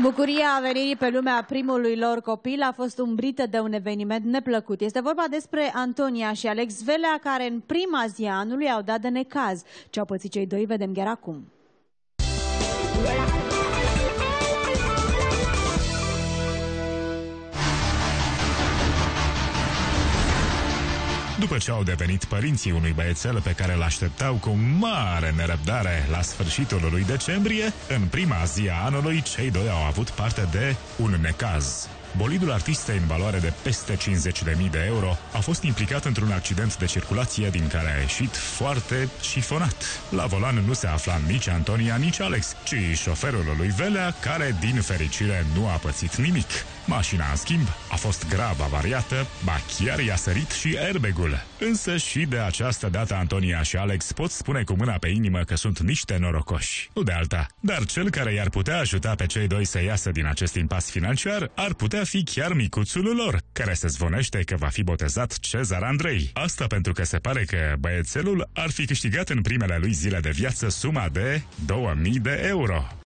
Bucuria venirii pe lume a primului lor copil a fost umbrită de un eveniment neplăcut. Este vorba despre Antonia și Alex Velea, care în prima zi a anului au dat de necaz. Ce au pățit cei doi, vedem chiar acum. După ce au devenit părinții unui băiețel pe care îl așteptau cu mare nerăbdare la sfârșitul lui decembrie, în prima zi a anului, cei doi au avut parte de un necaz. Bolidul artistei, în valoare de peste 50.000 de euro, a fost implicat într-un accident de circulație din care a ieșit foarte șifonat. La volan nu se afla nici Antonia, nici Alex, ci șoferul lui Velea, care, din fericire, nu a pățit nimic. Mașina, în schimb, a fost grav avariată, ba chiar i-a sărit și airbag-ul. Însă și de această dată Antonia și Alex pot spune cu mâna pe inimă că sunt niște norocoși. Nu de alta, dar cel care i-ar putea ajuta pe cei doi să iasă din acest impas financiar ar putea fi chiar micuțul lor, care se zvonește că va fi botezat Cezar Andrei. Asta pentru că se pare că băiețelul ar fi câștigat în primele lui zile de viață suma de 2000 de euro.